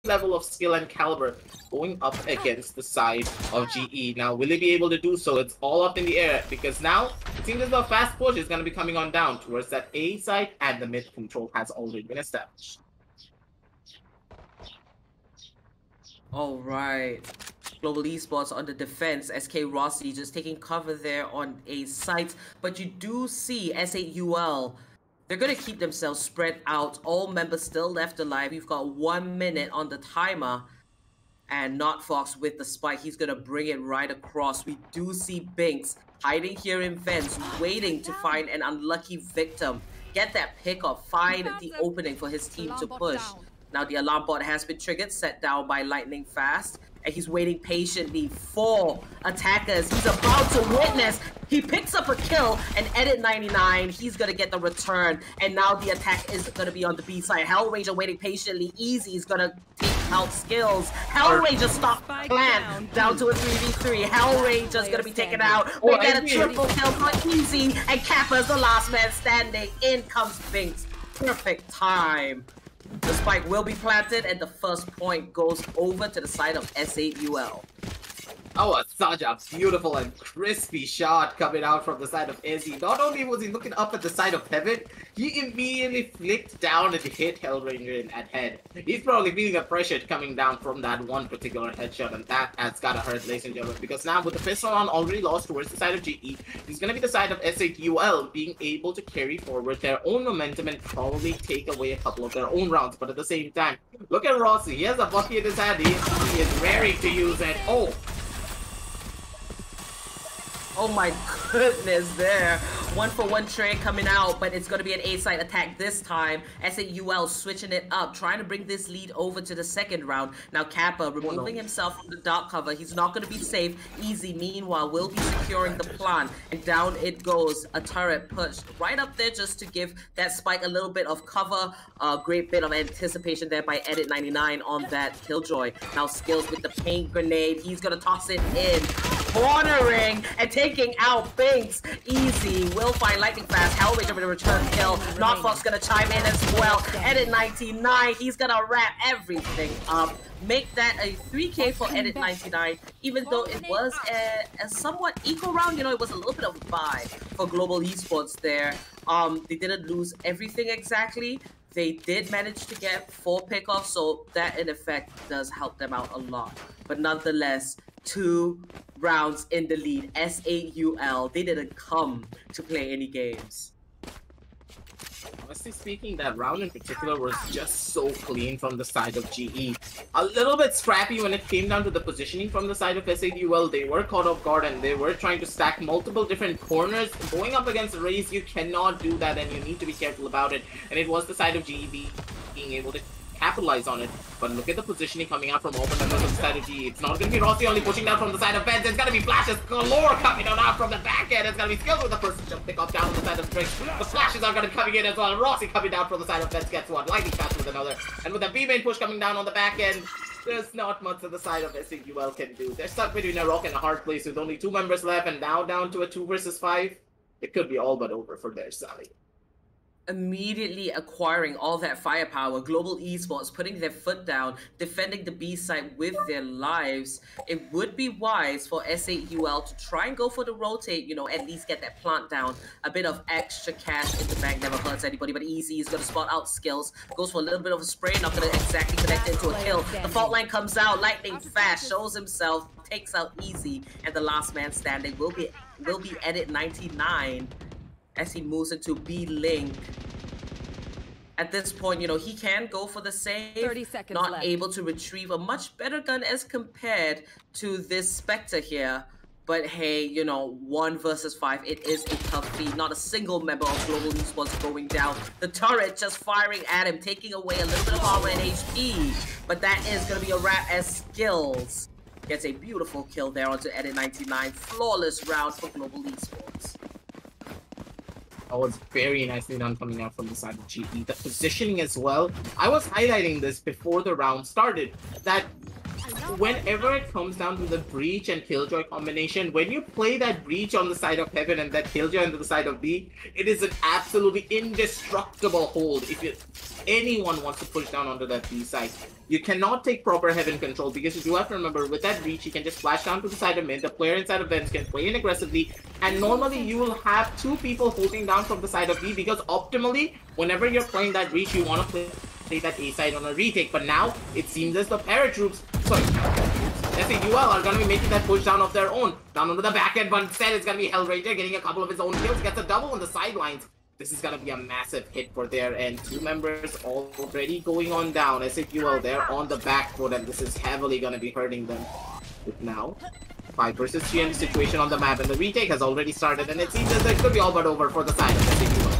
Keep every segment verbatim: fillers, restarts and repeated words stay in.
level of skill and caliber going up against the side of G E. Now, will they be able to do so? It's all up in the air because now it seems as though fast push is going to be coming on down towards that A side, and the mid control has already been established. All right. Global Esports on the defense. S K Rossi just taking cover there on a site. But you do see S eight U L. They're going to keep themselves spread out. All members still left alive. We've got one minute on the timer. And NotFox with the spike. He's going to bring it right across. We do see Binks hiding here in vents, waiting to find an unlucky victim. Get that pick up. Find the opening for his team to push. Now the alarm bot has been triggered, set down by Lightning Fast, and he's waiting patiently for attackers. He's about to witness. He picks up a kill, and Edit ninety-nine, he's gonna get the return, and now the attack is gonna be on the B side. Hellranger waiting patiently. Easy is gonna take out skills. Hellranger stop plan down to a three v three. Hellranger's gonna be taken out. We get a triple kill for Easy, and Kappa's the last man standing. In comes Binks. Perfect time. The spike will be planted, and the first point goes over to the side of S eight U L. Oh, such a beautiful and crispy shot coming out from the side of Izzy. Not only was he looking up at the side of Heaven, he immediately flicked down and hit Hellranger in at head. He's probably feeling the pressure coming down from that one particular headshot, and that has gotta hurt, ladies and gentlemen, because now with the pistol on already lost towards the side of G E, he's gonna be the side of S eight U L being able to carry forward their own momentum and probably take away a couple of their own rounds. But at the same time, look at Rossi. He has a bucky in his hand. He, he is raring to use it. Oh! Oh my goodness there. One for one trade coming out, but it's going to be an A-side attack this time. S eight U L switching it up, trying to bring this lead over to the second round. Now Kappa removing himself from the dark cover. He's not going to be safe. Easy, meanwhile, will be securing the plant. And down it goes. A turret pushed right up there just to give that spike a little bit of cover. A great bit of anticipation there by Edit ninety-nine on that Killjoy. Now Skills with the paint grenade. He's going to toss it in. Cornering and taking out Binks. Easy. Will find Lightning Fast. Hellranger with a return kill. NotFox gonna chime in as well. Edit ninety-nine. He's gonna wrap everything up. Make that a three K for Edit ninety-nine. Even though it was a, a somewhat equal round, you know, it was a little bit of a bye for Global Esports there. Um, they didn't lose everything exactly. They did manage to get four pickoffs, so that in effect does help them out a lot. But nonetheless, two rounds in the lead. S eight U L, they didn't come to play any games. Honestly speaking, that round in particular was just so clean from the side of G E. A little bit scrappy when it came down to the positioning from the side of S eight U L. They were caught off guard and they were trying to stack multiple different corners. Going up against Raze, you cannot do that and you need to be careful about it. And it was the side of G E being able to capitalize on it. But look at the positioning coming out from open members of the side of G E. It's not going to be Rossi only pushing down from the side of Vents. It's going to be flashes galore coming on out from the back end. It's going to be Skills with the first jump pick up down on the side of Strix. The flashes are going to be coming in as well. Rossi coming down from the side of Vents gets one. Lightning Fast with another. And with the B-main push coming down on the back end, there's not much that the side of S eight U L can do. They're stuck between a rock and a hard place with only two members left, and now down to a two versus five. It could be all but over for their side. Immediately acquiring all that firepower, Global Esports putting their foot down, defending the B side with their lives. It would be wise for S eight U L to try and go for the rotate, you know, at least get that plant down. A bit of extra cash in the bank never hurts anybody, but Easy is going to spot out Skills. Goes for a little bit of a spray, not going to exactly connect into a kill. The fault line comes out, Lightning Fast shows himself, takes out Easy, and the last man standing will be, will be Edit ninety-nine. As he moves into B-Link. At this point, you know, he can go for the save. thirty seconds not left. able to retrieve a much better gun as compared to this Spectre here. But hey, you know, one versus five, it is a tough feat. Not a single member of Global Esports going down. The turret just firing at him, taking away a little bit of armor and H P. But that is going to be a wrap as Skills gets a beautiful kill there onto Edit ninety-nine. Flawless round for Global Esports. That was very nicely done coming out from the side of G E. The positioning as well. I was highlighting this before the round started, that whenever it comes down to the Breach and Killjoy combination, when you play that Breach on the side of Heaven and that Killjoy on the side of B, it is an absolutely indestructible hold if you, anyone wants to push down onto that B side. You cannot take proper Heaven control because you do have to remember, with that Breach, you can just flash down to the side of mid, the player inside of Vents can play in aggressively, and normally you will have two people holding down from the side of B because optimally, whenever you're playing that Breach, you want to play Play that A side on a retake, but now it seems as the paratroops, sorry, S A U L are gonna be making that push down of their own, down onto the back end, but instead it's gonna be Hellraiser getting a couple of his own kills, gets a double on the sidelines. This is gonna be a massive hit for their end. Two members already going on down. S A U L there on the back foot, and this is heavily gonna be hurting them. But now, five versus three in the situation on the map, and the retake has already started, and it seems as it could be all but over for the side of S A U L.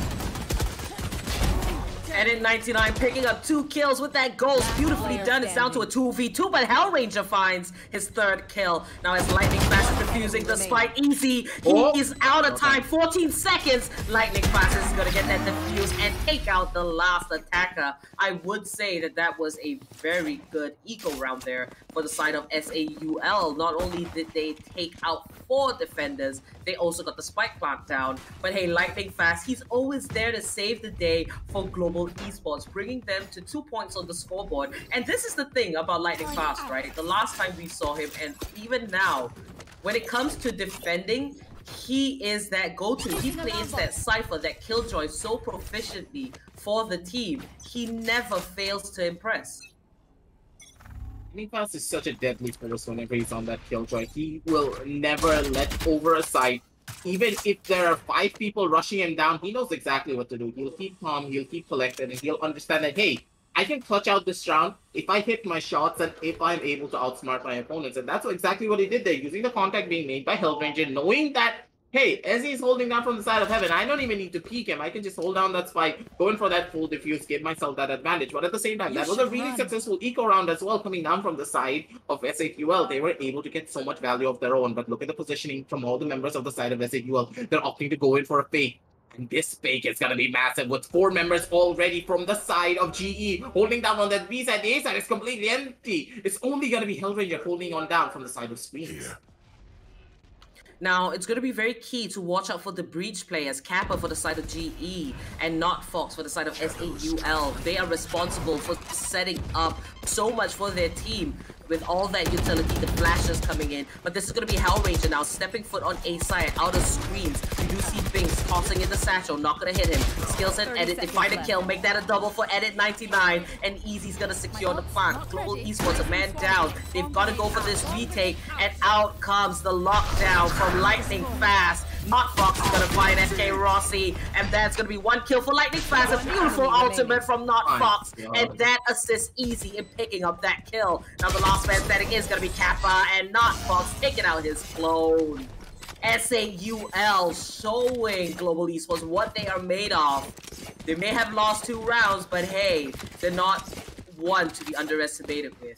Edit ninety-nine picking up two kills with that ghost. Beautifully done. It's down to a two v two, but Hellraiser finds his third kill. Now as Lightning Fast is defusing the spike easy. He oh. is out of time. fourteen seconds. Lightning Fast is going to get that defuse and take out the last attacker. I would say that that was a very good eco round there for the side of S A U L. Not only did they take out four defenders, they also got the spike plant down. But hey, Lightning Fast, he's always there to save the day for Global Esports, bringing them to two points on the scoreboard. And this is the thing about Lightning Fast, right? The last time we saw him, and even now, when it comes to defending, he is that go-to. He plays that Cypher, that Killjoy so proficiently for the team. He never fails to impress. Lightning Fast is such a deadly force whenever he's on that Killjoy. He will never let over a side. Even if there are five people rushing him down, he knows exactly what to do. He'll keep calm, he'll keep collected, and he'll understand that, hey, I can clutch out this round if I hit my shots and if I'm able to outsmart my opponents. And that's exactly what he did there, using the contact being made by Hellraiser, knowing that, hey, as he's holding down from the side of Heaven, I don't even need to peek him. I can just hold down that spike, go in for that full diffuse, give myself that advantage. But at the same time, you that was a really run. successful eco round as well, coming down from the side of S A U L. They were able to get so much value of their own. But look at the positioning from all the members of the side of S A U L. They're opting to go in for a fake. And this fake is going to be massive with four members already from the side of G E holding down on that B side. The A side is completely empty. It's only going to be Hellraiser holding on down from the side of Screens. Yeah. Now, it's going to be very key to watch out for the Breach players, Kappa for the side of G E, and not Fox for the side of S A U L. They are responsible for setting up so much for their team with all that utility, the flashes coming in. But this is going to be Hellraiser now, stepping foot on A side, out of screens. You do see Binks tossing in the satchel, not going to hit him. Skills and Edit, they find a kill, make that a double for Edit ninety-nine, and Easy's going to secure the plant. Global Esports, a man down. They've got to go for this retake, and out comes the lockdown from Lightning Fast. Not Fox is going to find S K Rossi, and that's going to be one kill for Lightning Fast. A beautiful ultimate from Not Fox, and that assists Easy in picking up that kill. Now the last man standing is going to be Kappa, and Not Fox taking out his clone. S A U L showing Global Esports what they are made of. They may have lost two rounds, but hey, they're not one to be underestimated with.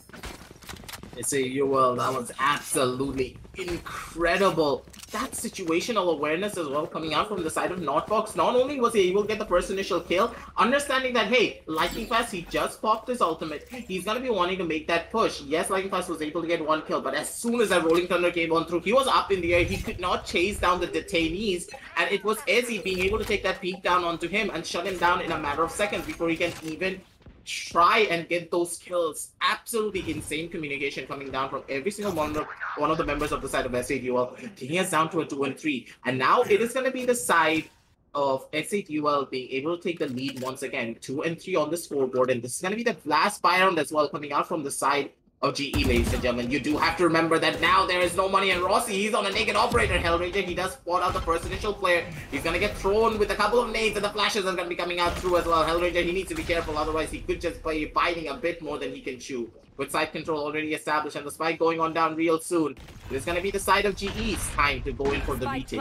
S A U L, that was absolutely incredible. That situational awareness as well coming out from the side of Notfox. Not only was he able to get the first initial kill, understanding that, hey, Lightning Fast, he just popped his ultimate. He's going to be wanting to make that push. Yes, Lightning Fast was able to get one kill, but as soon as that Rolling Thunder came on through, he was up in the air. He could not chase down the detainees, and it was Ezzy being able to take that peek down onto him and shut him down in a matter of seconds before he can even try and get those kills. Absolutely insane communication coming down from every single one of, one of the members of the side of S A U L, taking us down to a two and three. And now it is going to be the side of S A U L being able to take the lead once again, two and three on the scoreboard. And this is going to be the last buy round as well, coming out from the side of G E, ladies and gentlemen. You do have to remember that now there is no money, and Rossi, he's on a naked operator. Hellraiser, he does spot out the first initial player. He's gonna get thrown with a couple of nades, and the flashes are gonna be coming out through as well. Hellraiser, he needs to be careful, otherwise he could just play biting a bit more than he can chew. With side control already established and the spike going on down real soon, it's gonna be the side of G E's time to go in for the retake.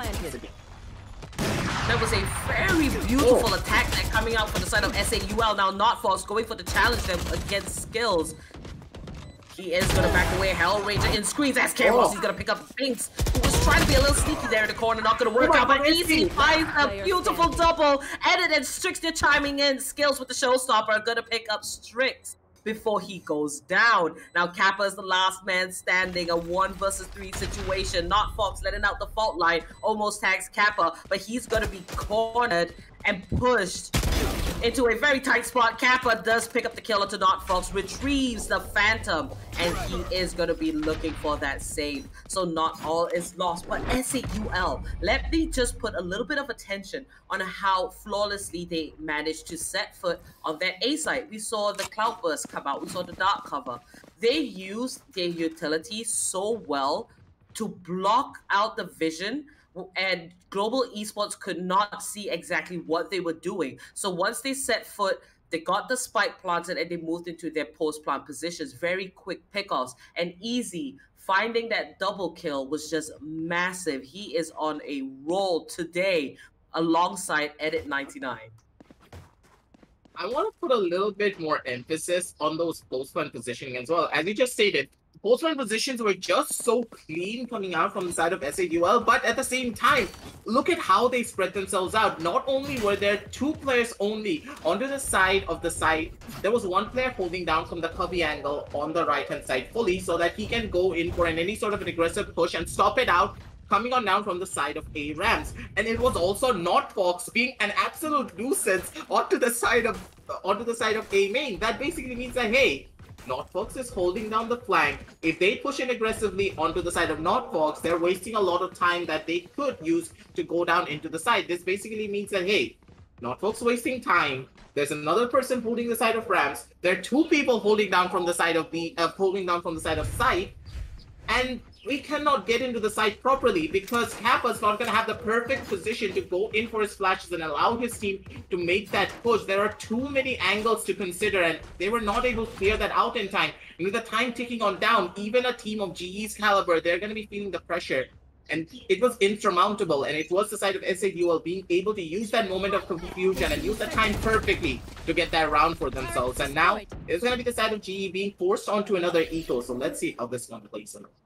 That was a very beautiful oh. attack that coming out from the side of S A U L. Now Notfox going for the challenge them against Skills. He is going to back away. Hellraiser in screens. S K Ross, he's going to pick up Binks, who was trying to be a little sneaky there in the corner. Not going to work oh out, but Easy finds a beautiful double. Edit and Strix, they're chiming in. Skills with the showstopper are going to pick up Strix. before he goes down. Now Kappa is the last man standing, a one versus three situation. Not Fox letting out the fault line, almost tags Kappa, but he's gonna be cornered and pushed into a very tight spot. Kappa does pick up the kill onto Not Fox, retrieves the Phantom, and he is going to be looking for that save. So not all is lost, but S A U L, let me just put a little bit of attention on how flawlessly they managed to set foot on their A site. We saw the Cloudburst come out, we saw the Dark cover. They used their utility so well to block out the vision, and Global Esports could not see exactly what they were doing. So once they set foot, they got the spike planted and they moved into their post-plant positions. Very quick pickoffs and easy. Finding that double kill was just massive. He is on a roll today alongside Edit ninety-nine. I want to put a little bit more emphasis on those post-plant positioning as well. As you just stated, post-plant positions were just so clean coming out from the side of S A U L, but at the same time, look at how they spread themselves out. Not only were there two players only onto the side of the site, there was one player holding down from the cubby angle on the right-hand side fully so that he can go in for an, any sort of an aggressive push and stop it out coming on down from the side of A Rams. And it was also Not Fox being an absolute nuisance onto the side of onto the side of A main. That basically means that, hey, Not Fox is holding down the flank. If they push in aggressively onto the side of Not Fox, they're wasting a lot of time that they could use to go down into the side. This basically means that, hey, Not Fox wasting time. There's another person holding the side of Rams. There are two people holding down from the side of the uh, holding down from the side of site, and we cannot get into the site properly because Kappa's not going to have the perfect position to go in for his flashes and allow his team to make that push. There are too many angles to consider, and they were not able to clear that out in time. And with the time ticking on down, even a team of G E's caliber, they're going to be feeling the pressure. And it was insurmountable, and it was the side of S A U L being able to use that moment of confusion and use the time perfectly to get that round for themselves. And now it's going to be the side of G E being forced onto another eco. So let's see how this one plays out.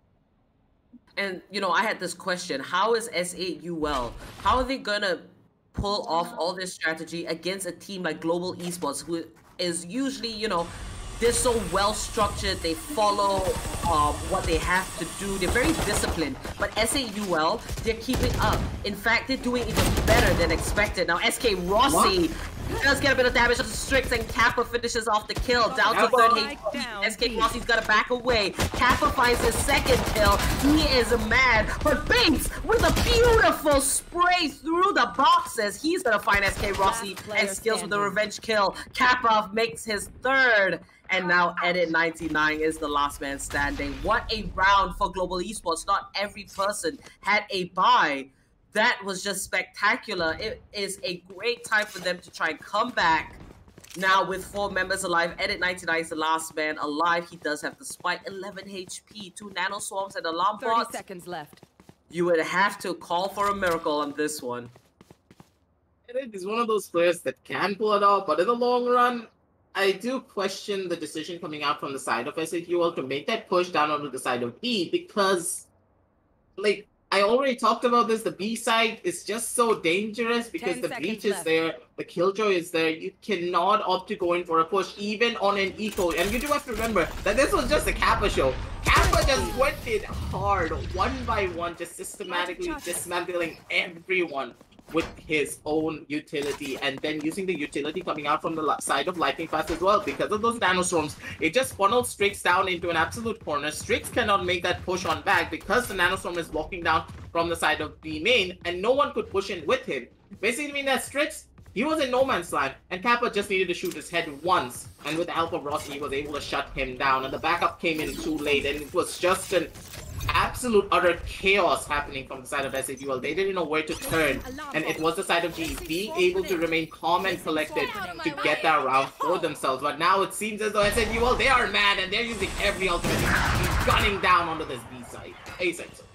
And, you know, I had this question. How is S A U L, how are they going to pull off all this strategy against a team like Global Esports, who is usually, you know, they're so well structured, they follow um, what they have to do, they're very disciplined. But S A U L, they're keeping up. In fact, they're doing even better than expected. Now, S K Rossi what? does get a bit of damage on the Strix, and Kappa finishes off the kill, down to third H P. S K Rossi's got to back away. Kappa finds his second kill. He is mad, but Binks with a beautiful spray through the boxes. He's going to find S K Rossi and skills with the revenge kill. Kappa makes his third. And now Edit ninety-nine is the last man standing. What a round for Global Esports. Not every person had a buy. That was just spectacular. It is a great time for them to try and come back. Now with four members alive, Edit ninety-nine is the last man alive. He does have the spike, eleven H P, two nano swarms and alarm bots. thirty seconds left. You would have to call for a miracle on this one. Edit is one of those players that can pull it off, but in the long run, I do question the decision coming out from the side of S A U L to make that push down onto the side of B, because, like, I already talked about this, the B side is just so dangerous because the breach is there, the killjoy is there. You cannot opt to go in for a push, even on an eco. And you do have to remember that this was just a Kappa show. Kappa just went in hard, one by one, just systematically dismantling everyone with his own utility, and then using the utility coming out from the side of Lightning Fast as well. Because of those nanostorms, it just funneled Strix down into an absolute corner. Strix cannot make that push on back because the nanostorm is blocking down from the side of B main, and no one could push in with him. Basically mean that Strix, he was in no man's land, and Kappa just needed to shoot his head once, and with the help of Rossi, he was able to shut him down, and the backup came in too late, and it was just an absolute utter chaos happening from the side of S A U L. They didn't know where to turn, and it was the side of G E being able to remain calm and collected to get that round for themselves. But now it seems as though S A U L, they are mad, and they're using every ultimate, gunning down onto this B side, A side. So.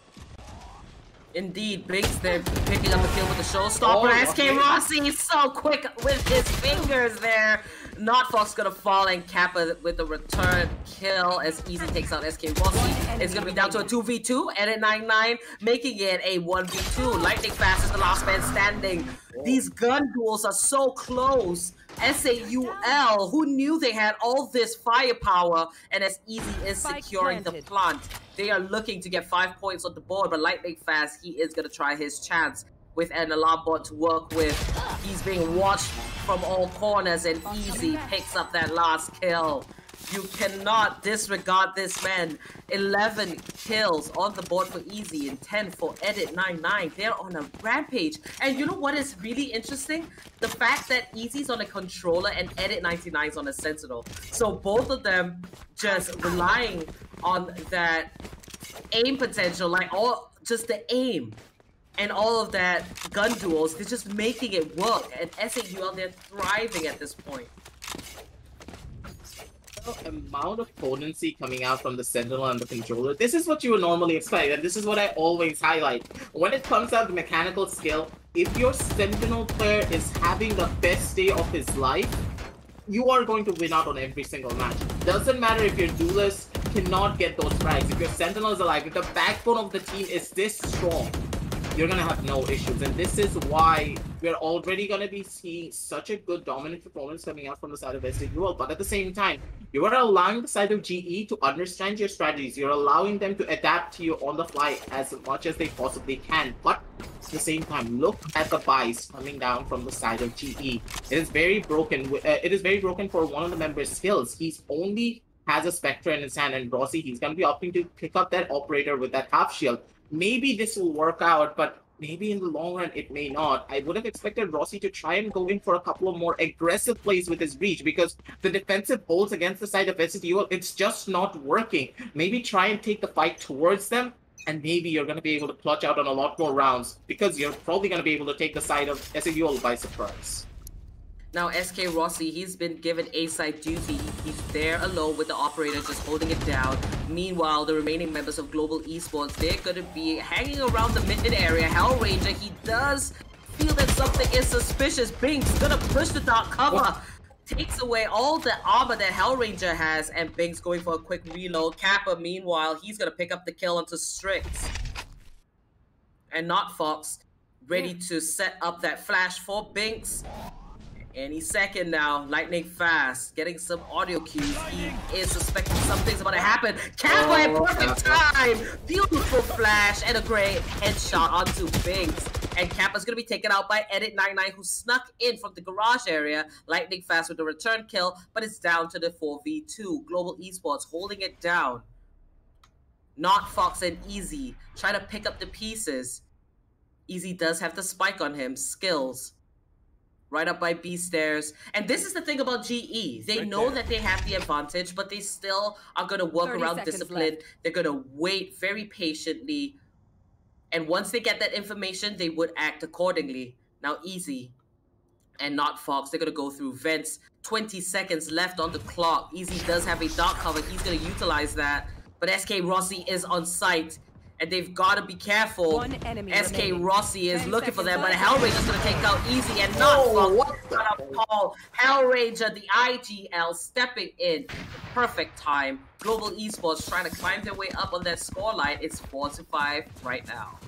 Indeed, Binks, they're picking up the kill with the showstopper. Oh, S K okay. Rossi so quick with his fingers there. Not Fox gonna fall, and Kappa with the return kill as Easy takes out S K Rossi. It's gonna be down to a two v two, Edit ninety-nine making it a one v two. Lightning Fast is the last man standing. These gun duels are so close. S A U L, who knew they had all this firepower, and as Easy is Spike securing planted. the plant, they are looking to get five points on the board, but Lightning Fast, he is going to try his chance with an alarm bot to work with. He's being watched from all corners, and Easy picks up that last kill. You cannot disregard this man. eleven kills on the board for Easy and ten for Edit ninety-nine. They're on a rampage. And you know what is really interesting? The fact that Easy's on a controller and Edit ninety-nine's on a Sentinel. So both of them just relying on that aim potential, like all just the aim and all of that gun duels. They're just making it work. And S A U L, they're thriving at this point. Amount of potency coming out from the Sentinel and the controller. This is what you would normally expect, and this is what I always highlight. When it comes down to mechanical skill, if your Sentinel player is having the best day of his life, you are going to win out on every single match. Doesn't matter if your duelist cannot get those frags. If your Sentinel is alive, if the backbone of the team is this strong, you're gonna have no issues. And this is why we're already gonna be seeing such a good dominant performance coming out from the side of S A U L. But at the same time, you are allowing the side of G E to understand your strategies. You're allowing them to adapt to you on the fly as much as they possibly can. But at the same time, look at the buys coming down from the side of G E. It is very broken. Uh, it is very broken for one of the members' skills. He's only has a Spectre in his hand, and Rossi, he's gonna be opting to pick up that operator with that half shield. Maybe this will work out, but maybe in the long run it may not. I would have expected Rossi to try and go in for a couple of more aggressive plays with his breach, because the defensive holds against the side of S A U L, it's just not working. Maybe try and take the fight towards them, and maybe you're going to be able to clutch out on a lot more rounds, because you're probably going to be able to take the side of S A U L by surprise. Now S K Rossi, he's been given A-side duty. He's there alone with the operator just holding it down. Meanwhile, the remaining members of Global Esports, they're going to be hanging around the mid area. Hellranger, he does feel that something is suspicious. Bink's going to push the dark cover. What? Takes away all the armor that Hellranger has, and Bink's going for a quick reload. Kappa, meanwhile, he's going to pick up the kill onto Strix. And not Fox, ready to set up that flash for Binks. Any second now, Lightning Fast, getting some audio cues. He is suspecting something's about to happen. Kappa in perfect time! Beautiful flash and a great headshot onto Binks. And Kappa's gonna be taken out by Edit ninety-nine, who snuck in from the garage area. Lightning Fast with the return kill, but it's down to the four v two. Global Esports holding it down. Not Fox and Easy. Try to pick up the pieces. Easy does have the spike on him. Skills. Right up by B stairs. And this is the thing about G E. They right know there. that they have the advantage, but they still are going to work around discipline. Left. They're going to wait very patiently. And once they get that information, they would act accordingly. Now, Easy and not Fox, they're going to go through vents. twenty seconds left on the clock. Easy does have a dark cover. He's going to utilize that. But S K Rossi is on site. And they've got to be careful. S K remaining. Rossi is looking for them, but Hellranger's going to take out Easy and not oh, Fox. Paul. Hellranger, the I G L, stepping in. Perfect time. Global Esports trying to climb their way up on that scoreline. It's four to five right now.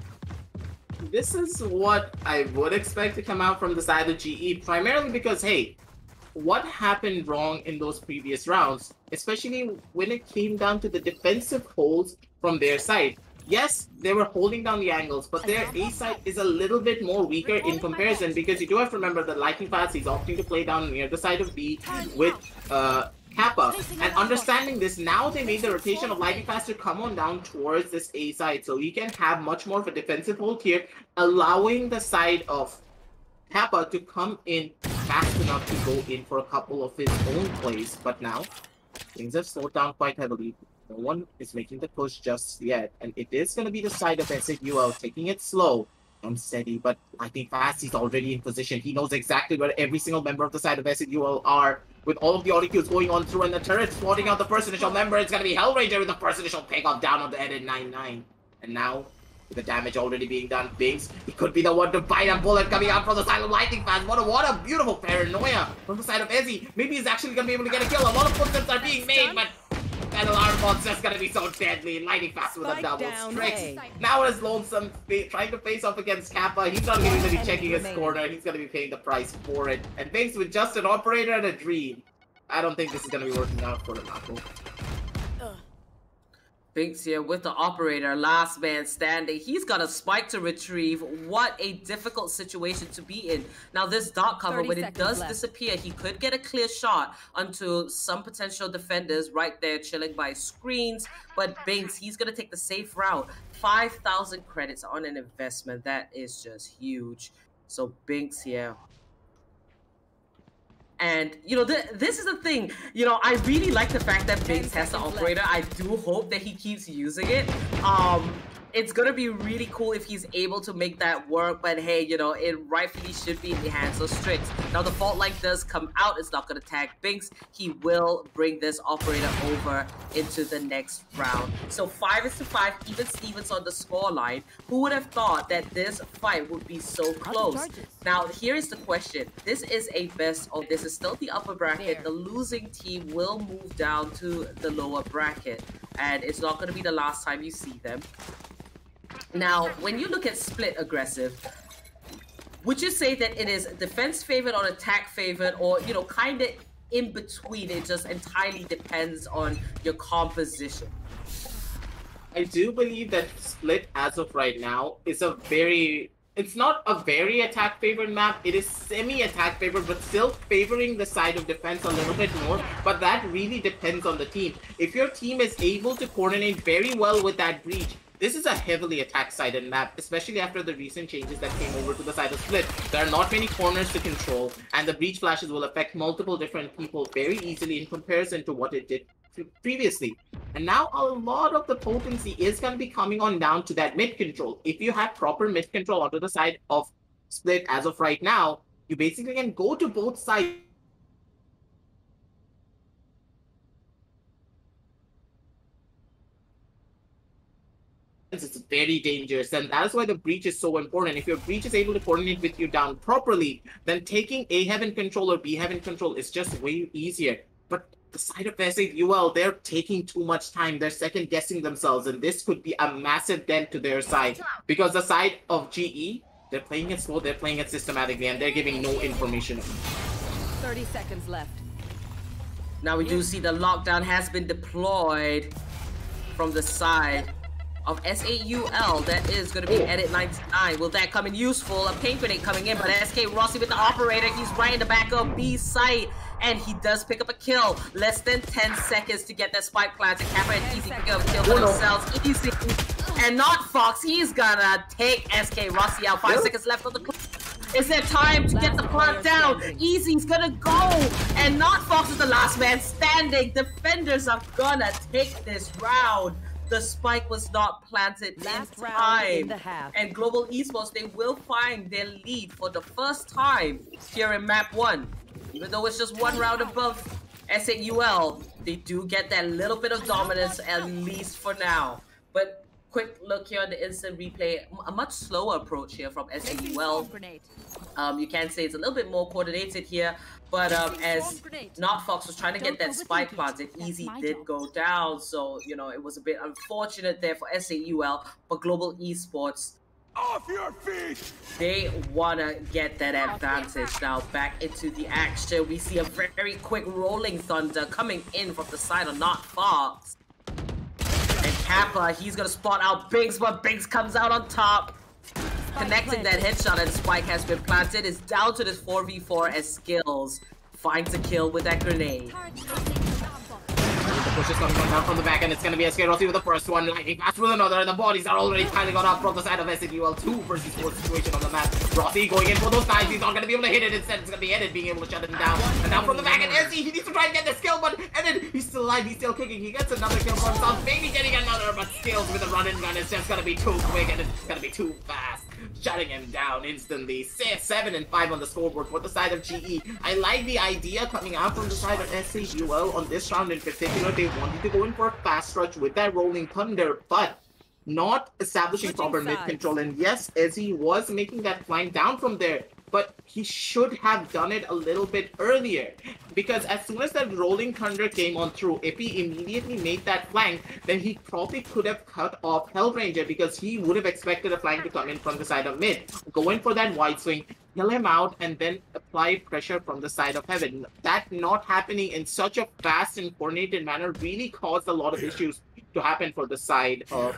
This is what I would expect to come out from the side of G E, primarily because, hey, what happened wrong in those previous rounds, especially when it came down to the defensive holds from their side. Yes, they were holding down the angles, but their A side is a little bit more weaker in comparison, because you do have to remember that Lightning Fast is opting to play down near the side of B with uh, Kappa. And understanding this, now they made the rotation of Lightning Fast to come on down towards this A side, so he can have much more of a defensive hold here, allowing the side of Kappa to come in fast enough to go in for a couple of his own plays. But now, things have slowed down quite heavily. No one is making the push just yet, and it is going to be the side of S A U L taking it slow and steady, but I think Fast, he's already in position. He knows exactly where every single member of the side of S A U L are, with all of the audio cues going on through, and the turret spotting out the first initial member. It's going to be Hellranger with the first initial takeoff down on the Edit ninety-nine. And now, with the damage already being done, Binks, he could be the one to bite a bullet coming out from the side of Lightning Fast. What a, what a beautiful paranoia from the side of Ezzy. Maybe he's actually going to be able to get a kill. A lot of footsteps are being made, but that alarm Oh, it's just gonna be so deadly. Lightning fast with a Spike double. down Strix A. now is Lonesome fa- trying to face off against Kappa. He's not going to be checking his corner. He's gonna be paying the price for it. And Binks with just an operator and a dream. I don't think this is gonna be working out for the Napo. Binks here with the operator, last man standing. He's got a spike to retrieve. What a difficult situation to be in. Now this dark cover, when it does left. disappear, he could get a clear shot onto some potential defenders right there chilling by screens. But Binks, he's going to take the safe route. five thousand credits on an investment. That is just huge. So Binks here. And, you know, th this is the thing. You know, I really like the fact that Binks has the operator. I do hope that he keeps using it. Um, it's going to be really cool if he's able to make that work. But, hey, you know, it rightfully should be in the hands of Strix. Now, the fault line does come out. It's not going to tag Binks. He will bring this operator over into the next round. So, five is to five. Even Stevens on the scoreline. Who would have thought that this fight would be so close? Now, here is the question. This is a best of. This is still the upper bracket. There. The losing team will move down to the lower bracket. And it's not going to be the last time you see them. Now, when you look at split aggressive, would you say that it is defense favored or attack favored, or, you know, kind of in between? It just entirely depends on your composition. I do believe that split as of right now is a very... It's not a very attack-favored map. It is semi-attack favored, but still favoring the side of defense a little bit more. But that really depends on the team. If your team is able to coordinate very well with that breach, this is a heavily attack-sided map, especially after the recent changes that came over to the side of split. There are not many corners to control, and the breach flashes will affect multiple different people very easily in comparison to what it did previously. And now a lot of the potency is going to be coming on down to that mid control. If you have proper mid control onto the side of split as of right now, you basically can go to both sides. It's very dangerous, and that is why the breach is so important. If your breach is able to coordinate with you down properly, then taking A heaven control or B heaven control is just way easier. But the side of S eight U L, they're taking too much time. They're second guessing themselves, and this could be a massive dent to their side. Because the side of G E, they're playing it slow, they're playing it systematically, and they're giving no information. thirty seconds left. Now we do see the lockdown has been deployed from the side of S eight U L. That is going to be edit ninety-nine. Will that come in useful? A paint grenade coming in, but S K Rossi with the operator. He's right in the back of B site, and he does pick up a kill. Less than ten seconds to get that spike planted. Kappa and Easy pick up a kill for themselves. Easy and not Fox. He's gonna take S K Rossi out. Five seconds left on the clock. Is there time to get the plant down? Easy's gonna go, and not Fox is the last man standing. Defenders are gonna take this round. The spike was not planted Last in round time. in the half. And Global Esports, they will find their lead for the first time here in map one. Even though it's just one round above S eight U L, they do get that little bit of dominance, at least for now. But quick look here on the instant replay, a much slower approach here from S eight U L. Um, you can say it's a little bit more coordinated here, but um, as Not Fox was trying to get that spike planted, Easy did go down, so you know it was a bit unfortunate there for S eight U L. But Global Esports, off your feet! They wanna get that advantage now. Back into the action, we see a very quick rolling thunder coming in from the side of Not Fox, and Kappa, he's gonna spot out Binks, but Binks comes out on top. Connecting that headshot, and spike has been planted. Is down to this four v four as Skills finds a kill with that grenade. The push is coming down from the back, and it's going to be S K Rossi with the first one, lightning fast with another, and the bodies are already piling on up from the side of S eight U L. Two versus four situation on the map. Rossi going in for those knives. He's not going to be able to hit it. Instead, it's going to be Edit being able to shut him down. And now from the back, and S C, he needs to try and get the skill, but Edit, he's still alive. He's still kicking. He gets another kill for himself. Maybe getting another, but Skills with a run-in gun is just going to be too quick, and it's going to be too fast. Shutting him down instantly. Six, seven and five on the scoreboard for the side of G E. I like the idea coming out from the side of S eight U L on this round in particular. They wanted to go in for a fast rush with that rolling thunder, but not establishing proper mid control. And yes, Ezzy was making that flank down from there. but he should have done it a little bit earlier. Because as soon as that Rolling Thunder came on through, if he immediately made that flank, then he probably could have cut off Hellranger because he would have expected a flank to come in from the side of mid. Go in for that wide swing, kill him out, and then apply pressure from the side of heaven. That not happening in such a fast and coordinated manner really caused a lot of issues to happen for the side of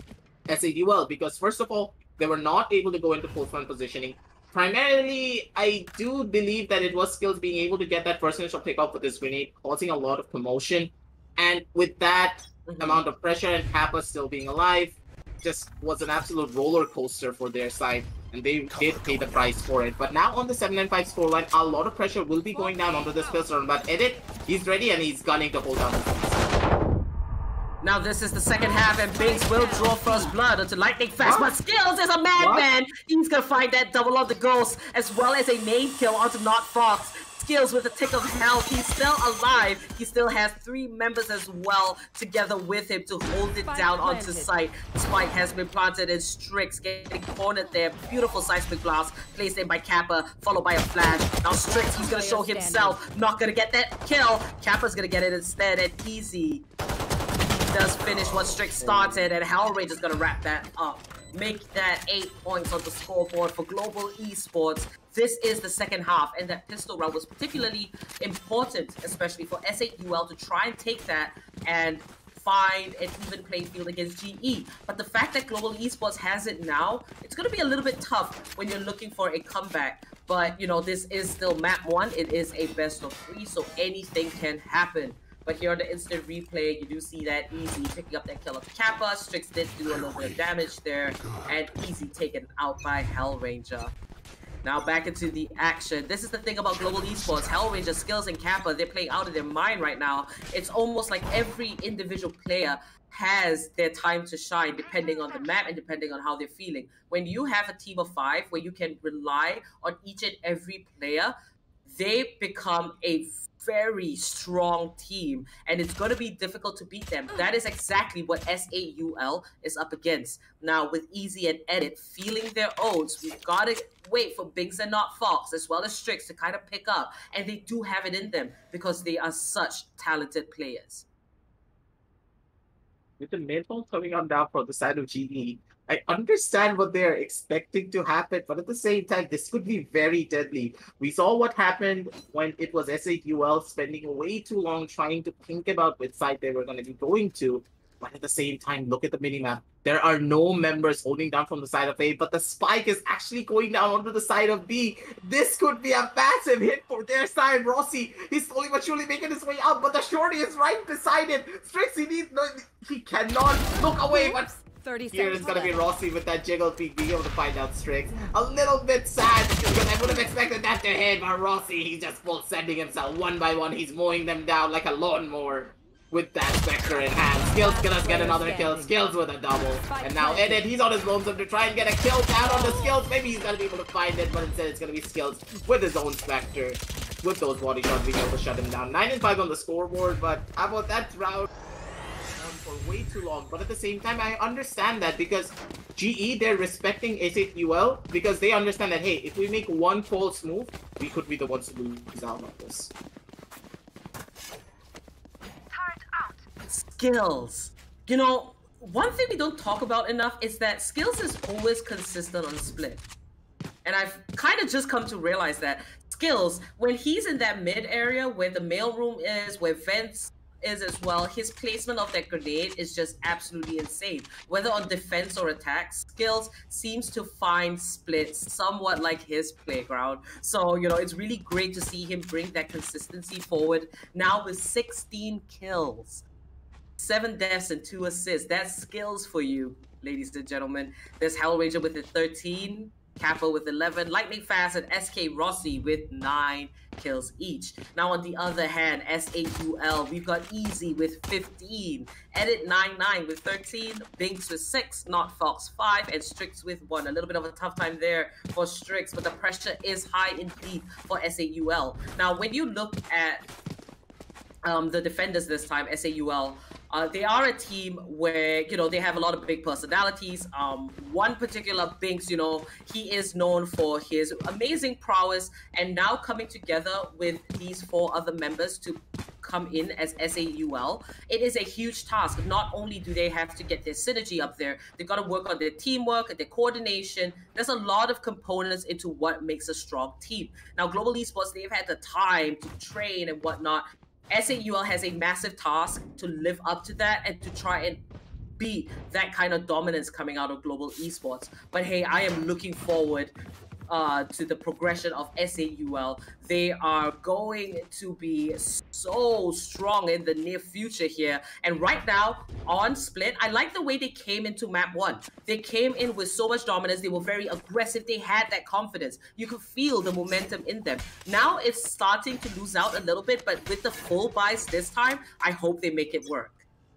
S A D U L, because first of all, they were not able to go into full front positioning. Primarily, I do believe that it was Skills being able to get that first initial pickup with his grenade, causing a lot of commotion. And with that mm-hmm. amount of pressure and Kappa still being alive, just was an absolute roller coaster for their side. And they did pay the price for it. But now on the seven nine five scoreline, a lot of pressure will be going down onto this first round. But Edit, he's ready and he's gunning to hold down the Now this is the second half, and Biggs will draw first blood onto Lightning Fast, what? but Skills is a madman! He's gonna find that double on the ghost, as well as a nade kill onto Not Fox. Skills with a tick of health, he's still alive. He still has three members as well together with him to hold it down onto site. Spike has been planted and Strix getting cornered there. Beautiful seismic blast placed in by Kappa, followed by a flash. Now Strix, he's gonna show himself, not gonna get that kill. Kappa's gonna get it instead, and Easy does finish what Strix started, and Hellranger's gonna wrap that up. Make that eight points on the scoreboard for Global Esports. This is the second half, and that pistol round was particularly important, especially for S eight U L to try and take that and find an even playing field against G E. But the fact that Global Esports has it now, it's going to be a little bit tough when you're looking for a comeback. But, you know, this is still map one. It is a best of three, so anything can happen. But here on the instant replay, you do see that Easy picking up that kill of Kappa. Strix did do a little bit of damage there, and Easy taken out by Hellranger. Now back into the action. This is the thing about Global Esports. Hellranger, Skills, and Kappa, they're playing out of their mind right now. It's almost like every individual player has their time to shine depending on the map and depending on how they're feeling. When you have a team of five where you can rely on each and every player, they become a very strong team, and it's going to be difficult to beat them. That is exactly what S A U L is up against. Now, with Easy and Edit feeling their oats, we've got to wait for Biggs and Not Fox, as well as Strix, to kind of pick up. And they do have it in them because they are such talented players. With the mid ball coming on down for the side of G E, I understand what they're expecting to happen, but at the same time, this could be very deadly. We saw what happened when it was S eight U L spending way too long trying to think about which side they were going to be going to. But at the same time, look at the minimap. There are no members holding down from the side of A, but the spike is actually going down onto the side of B. This could be a massive hit for their side. Rossi, he's slowly but surely making his way up, but the shorty is right beside it. Strix, he needs no, he cannot look away, but thirty here seconds is going to be left. Rossi with that jiggle peek, being able to find out Strix. A little bit sad, because I would have expected that to hit, but Rossi, he's just full sending himself one by one. He's mowing them down like a lawnmower with that Spectre in hand. Skills gonna get another kill. Skills with a double. And now Edit, he's on his lonesome to try and get a kill down on the Skills. Maybe he's gonna be able to find it, but instead it's gonna be Skills with his own Spectre. With those body shots being able to shut him down. nine and five on the scoreboard, but how about that round? For way too long, but at the same time, I understand that because G E, they're respecting S eight U L because they understand that, hey, if we make one false move, we could be the ones to lose out on this. Skills. You know, one thing we don't talk about enough is that Skills is always consistent on split. And I've kind of just come to realize that Skills, when he's in that mid area where the mailroom is, where vents is as well, his placement of that grenade is just absolutely insane. Whether on defense or attack, Skills seems to find splits somewhat like his playground. So, you know, it's really great to see him bring that consistency forward. Now with sixteen kills, seven deaths and two assists. That's Skills for you, ladies and gentlemen. There's Hellranger with the thirteen, Kappa with eleven, Lightning Fast and S K Rossi with nine kills each. Now on the other hand, S eight U L, we've got Easy with fifteen, Edit nine nine with thirteen, Binks with six, Not Fox five, and Strix with one. A little bit of a tough time there for Strix, but the pressure is high indeed for S eight U L. Now when you look at um, the defenders this time, S A U L, Uh, they are a team where, you know, they have a lot of big personalities. Um, one particular Binks, you know, he is known for his amazing prowess, and now coming together with these four other members to come in as S A U L, it is a huge task. Not only do they have to get their synergy up there, they've got to work on their teamwork, their coordination. There's a lot of components into what makes a strong team. Now, Global Esports, they've had the time to train and whatnot. S A U L has a massive task to live up to that and to try and beat that kind of dominance coming out of Global Esports. But hey, I am looking forward uh, to the progression of S A U L. They are going to be so strong in the near future here. And right now, on Split, I like the way they came into map one. They came in with so much dominance. They were very aggressive. They had that confidence. You could feel the momentum in them. Now it's starting to lose out a little bit, but with the full buys this time, I hope they make it work.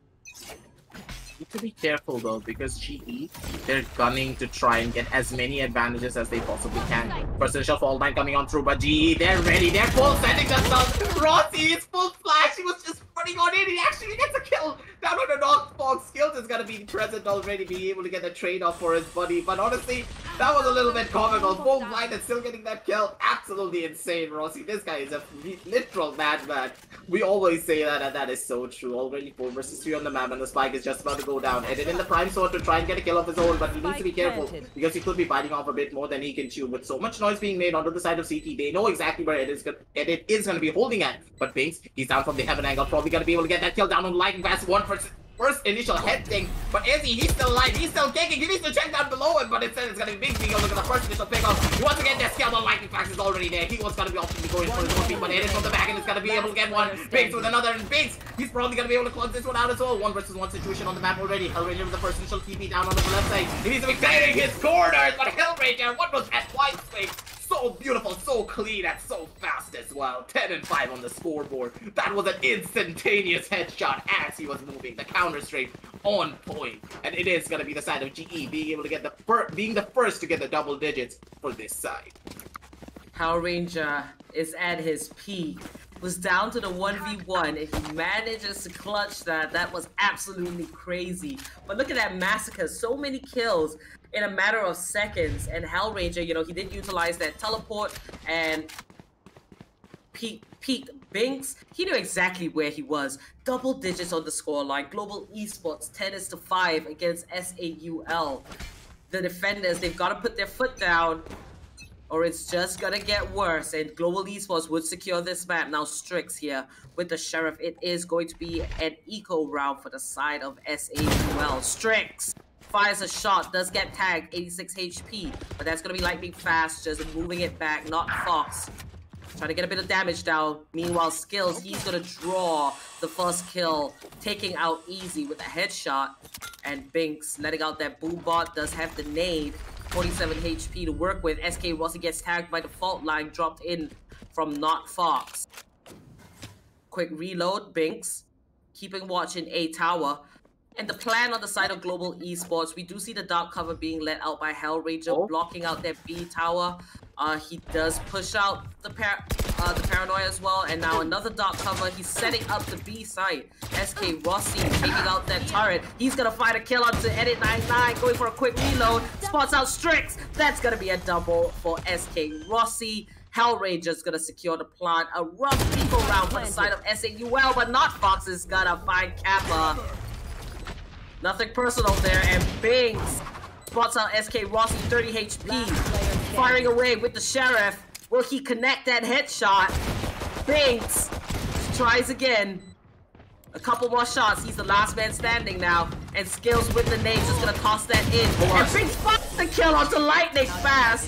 Need to be careful though, because G E, they're gunning to try and get as many advantages as they possibly can. First initial fall line coming on through, but G E, they're ready, they're full sending themselves. Rossi is full flash, he was just running on in, he actually gets a kill down on the knock box. Skills is gonna be present already, being able to get the trade off for his buddy, but honestly, that was a little bit comical. Full blind and still getting that kill, absolutely insane. Rossi, this guy is a literal madman. We always say that, and that is so true. Already four versus three on the map, and the spike is just about to go down. And then in the prime sword to try and get a kill of his own, but he needs to be careful because he could be biting off a bit more than he can chew. With so much noise being made onto the side of C T, they know exactly where it is gonna, and it is going to be holding at. But Binks, he's down from the heaven angle, probably going to be able to get that kill down on Lightning Fast. One first, first initial head thing, but Izzy, he's still alive, he's still kicking, he needs to check down below him, but instead it's going to be Binks being able to get the first initial pick up. He wants to get that skill on Lightning Fast is already there. He was going to be opting to go in for his one feet, but it is from the back and it's going to be able to get one. Binks with another, and Binks, he's probably going to be able to close this one out as well. One versus one situation on the map already. Hellraiser with the first initial T P down on the left side. He needs to be clearing his corners, but Hellraiser, what was that wide swing? So beautiful, so clean, and so fast as well. ten and five on the scoreboard. That was an instantaneous headshot as he was moving. The counter straight on point. And it is going to be the side of G E being able to get the fir being the first to get the double digits for this side. Hellraiser is at his peak. Was down to the one v one. If he manages to clutch that, that was absolutely crazy. But look at that massacre. So many kills in a matter of seconds. And Hellraiser, you know, he did utilize that teleport and peaked, peaked Binks. He knew exactly where he was. Double digits on the scoreline. Global Esports ten is to five against S A U L. The defenders, they've got to put their foot down, or it's just gonna get worse, and Global Esports would secure this map. Now Strix here with the Sheriff. It is going to be an eco round for the side of S A U L. Strix fires a shot, does get tagged, eighty-six H P, but that's gonna be Lightning Fast, just moving it back, not Fox. Trying to get a bit of damage down. Meanwhile, Skills, he's gonna draw the first kill, taking out Easy with a headshot, and Binks letting out that boom bot, does have the nade. forty-seven H P to work with. S K Rossi gets tagged by the fault line, dropped in from Not Fox. Quick reload, Binks, keeping watch in A tower. And the plan on the side of Global Esports, we do see the dark cover being let out by Hellraiser, oh. blocking out that B tower. Uh, he does push out the par uh, the Paranoia as well, and now another dark cover. He's setting up the B site. S K Rossi taking out that turret. He's gonna find a kill onto Edit ninety-nine, going for a quick reload. Spots out Strix. That's gonna be a double for S K Rossi. Hellraiser's gonna secure the plant. A rough people round for the side of S A U L, but Not Fox is gonna find Kappa. Nothing personal there, and Binks spots out S K Rossi, thirty H P. Firing away with the Sheriff. Will he connect that headshot? Binks tries again. A couple more shots. He's the last man standing now. And Skills with the nade just gonna toss that in. And Binks finds the kill onto Lightning Fast.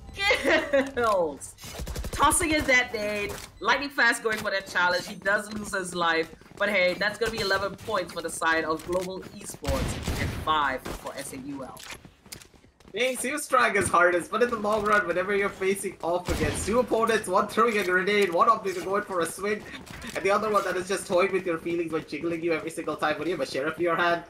Kills. Tossing in that nade. Lightning Fast going for that challenge. He does lose his life. But hey, that's gonna be eleven points for the side of Global Esports and five for S A U L. Binks, he was trying his hardest, but in the long run, whenever you're facing off against two opponents, one throwing a grenade, one opting to go in for a swing, and the other one that is just toying with your feelings by jiggling you every single time when you have a Sheriff in your hand,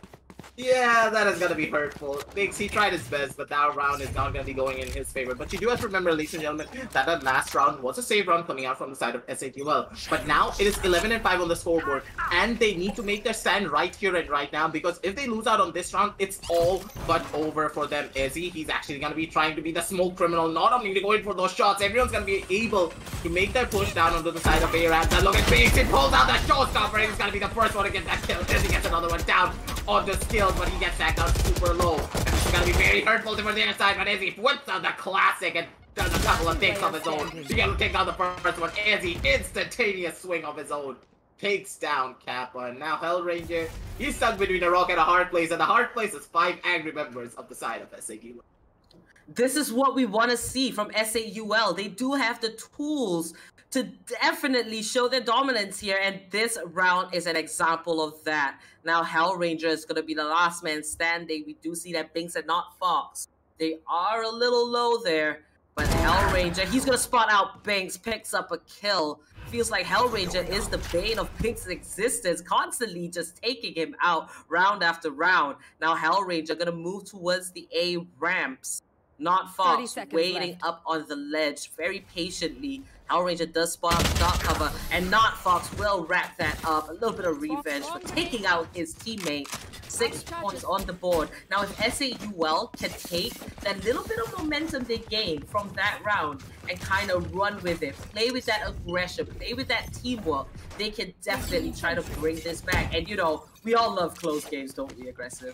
Yeah, that is gonna be hurtful. Biggs, he tried his best, but that round is not gonna be going in his favor. But you do have to remember, ladies and gentlemen, that that last round was a save round coming out from the side of S A T L. But now it is eleven and five on the scoreboard, and they need to make their stand right here and right now, because if they lose out on this round, it's all but over for them. Ezzy, he's actually gonna be trying to be the smoke criminal, not only to go in for those shots. Everyone's gonna be able to make their push down onto the side of A-Rams. And look at Biggs, he pulls out that showstopper. He's gonna be the first one to get that kill. Ezzy gets another one down on the skills, but he gets that down super low. And this is gonna be very hurtful for the other side, but Ezzy whips out the classic and does a couple of takes of his own to get to take down the first one. Ezzy, instantaneous swing of his own, takes down Kappa. And now Hellranger, he's stuck between a rock and a hard place, and the hard place is five angry members of the side of S A U L. This is what we want to see from S A U L. They do have the tools to definitely show their dominance here, and this round is an example of that. Now Hellranger is going to be the last man standing. We do see that Binks and not Fox. They are a little low there, but Hellranger, he's going to spot out Binks, picks up a kill. Feels like Hellranger is the bane of Binks' existence, constantly just taking him out round after round. Now Hellranger going to move towards the A ramps. Not Fox, waiting left. Up on the ledge very patiently. Hellranger does spot up the dark cover, and Not Fox will wrap that up. A little bit of revenge for taking out his teammate. Six points on the board. Now, if S A U L can take that little bit of momentum they gained from that round and kind of run with it, play with that aggression, play with that teamwork, they can definitely try to bring this back. And, you know, we all love close games, don't we, Aggressive?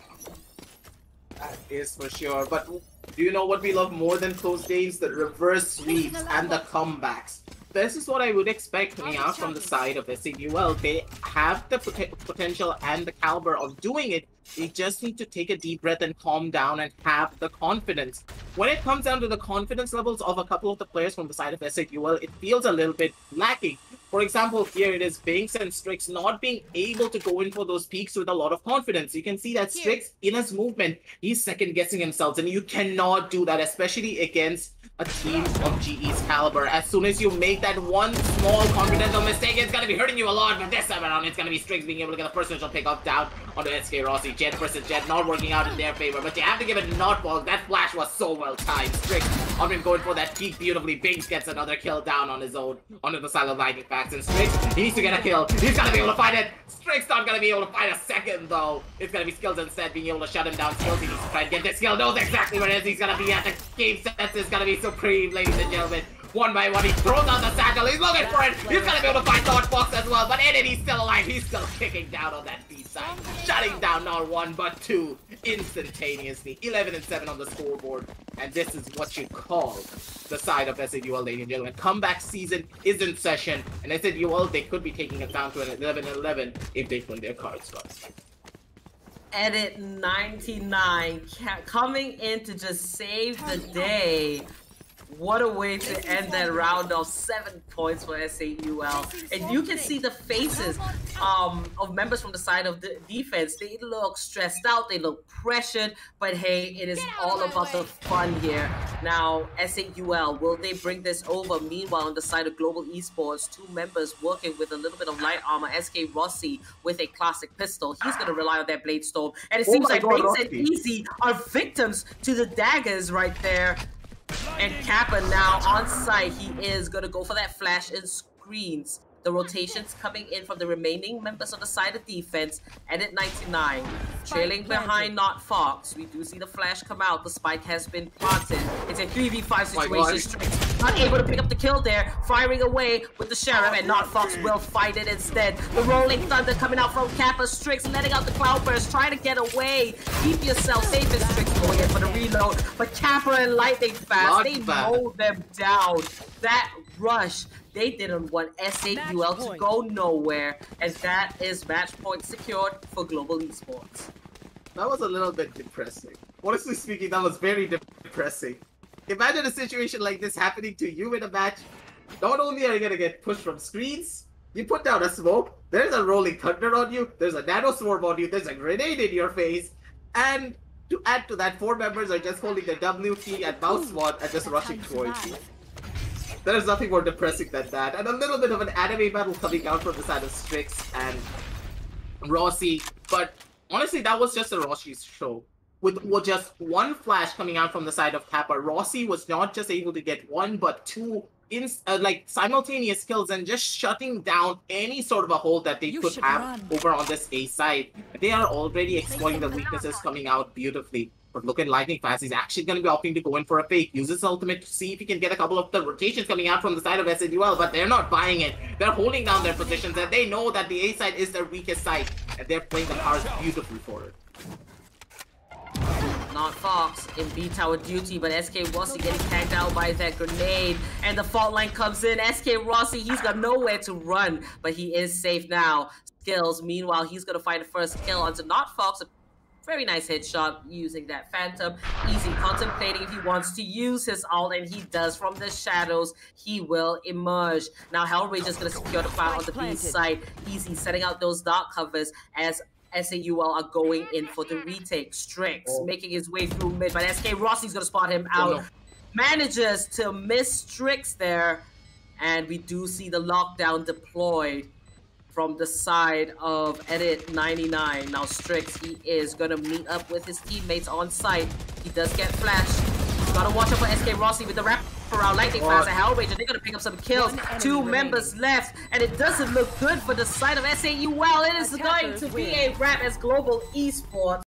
That is for sure. But do you know what we love more than close games? The reverse sweeps and the comebacks. This is what I would expect coming out from the side of S A U L. They have the pot potential and the caliber of doing it. They just need to take a deep breath and calm down and have the confidence. When it comes down to the confidence levels of a couple of the players from the side of S A U L, it feels a little bit lacking. For example, here it is Binks and Strix not being able to go in for those peaks with a lot of confidence. You can see that Strix, in his movement, he's second-guessing himself, and you cannot do that, especially against a team of G E's caliber. As soon as you make that one small confidential mistake, it's going to be hurting you a lot, but this time around, it's going to be Strix being able to get a first initial pick-up down onto S K Rossi. Jet versus Jet not working out in their favor, but you have to give it not balls. That flash was so well timed. Strix on him going for that peak beautifully. Binks gets another kill down on his own onto the side of Lightning Facts, and Strix, he needs to get a kill. He's gonna be able to find it. Strix not gonna be able to find a second though. It's gonna be Skills instead being able to shut him down. Skills, he needs to try and get this kill. Knows exactly where it is. He's gonna be at. The game sense is gonna be supreme, ladies and gentlemen. One by one, he throws out the satchel. He's looking for it. He's gonna be able to find Dodge Fox as well. But in it, he's still alive. He's still kicking down on that B side, shutting down not one but two instantaneously. eleven and seven on the scoreboard, and this is what you call the side of S A U L, ladies and gentlemen. Comeback season is in session, and S A U L, they could be taking it down to an eleven and eleven if they play their cards right. Edit ninety-nine coming in to just save the day. What a way to end that round of seven points for S A U L. And you can see the faces um, of members from the side of the defense. They look stressed out, they look pressured, but hey, it is all about the fun here. Now, S A U L, will they bring this over? Meanwhile, on the side of Global Esports, two members working with a little bit of light armor. S K Rossi with a classic pistol. He's going to rely on that Blade Storm. And it oh seems like God, Binks and Easy are victims to the daggers right there. And Kappa now on site, he is going to go for that flash and screens. The rotations coming in from the remaining members on the side of defense. Edit ninety-nine, trailing behind Not Fox. We do see the flash come out. The spike has been planted. It's a three v five situation. Strix not able to pick up the kill there. Firing away with the Sheriff, and Not Fox will fight it instead. The Rolling Thunder coming out from Kappa. Strix letting out the Cloudburst, trying to get away. Keep yourself safe, and Strix going in for the reload. But Kappa and Lightning Fast, they mow them down. That rush, they didn't want S A U L to go nowhere, and that is match point secured for Global Esports. That was a little bit depressing. Honestly speaking, that was very depressing. Imagine a situation like this happening to you in a match. Not only are you gonna get pushed from screens, you put down a smoke, there's a Rolling Thunder on you, there's a Nano Swarm on you, there's a grenade in your face, and to add to that, four members are just holding the W key and mouse sword and just rushing towards you. There is nothing more depressing than that. And a little bit of an anime battle coming out from the side of Strix and Rossi. But honestly, that was just a Rossi show. With, with just one flash coming out from the side of Kappa, Rossi was not just able to get one, but two in uh, like simultaneous kills and just shutting down any sort of a hold that they You could should have run. over on this A side. They are already exploiting the weaknesses coming out beautifully. But look at Lightning Fast. He's actually going to be opting to go in for a fake. Use his ultimate to see if he can get a couple of the rotations coming out from the side of S A D U L, but they're not buying it. They're holding down their positions, and they know that the A side is their weakest side, and they're playing the cards beautifully for it. Not Fox in B tower duty, but S K Rossi getting tagged out by that grenade, and the fault line comes in. S K Rossi, he's got nowhere to run, but he is safe now. Skills, meanwhile, he's gonna find the first kill onto Not Fox. A very nice headshot using that Phantom. Easy contemplating if he wants to use his ult, and he does from the shadows. He will emerge. Now Hellraiser's gonna secure the fire on the B side. Easy setting out those dark covers as S A U L are going in for the retake. Strix Oh. making his way through mid, but S K Rossi's gonna spot him out. Oh, no. Manages to miss Strix there, and we do see the lockdown deployed from the side of Edit ninety-nine. Now Strix, he is gonna meet up with his teammates on site. He does get flashed. He's gotta watch out for S K Rossi with the wrap around Lightning Fast and Hellraiser. They're gonna pick up some kills. One enemy Two remaining. members left, and it doesn't look good for the side of S A U L. It is going Attackers to be win. a wrap as Global Esports